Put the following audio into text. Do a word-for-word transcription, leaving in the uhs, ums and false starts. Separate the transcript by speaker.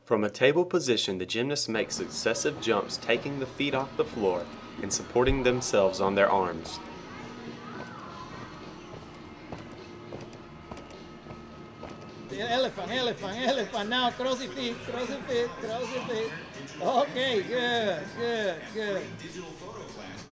Speaker 1: From a table position, the gymnast makes successive jumps, taking the feet off the floor and supporting themselves on their arms.
Speaker 2: Elephant, elephant, elephant. Now cross your feet, cross your feet, cross your feet. Okay, good, good, good.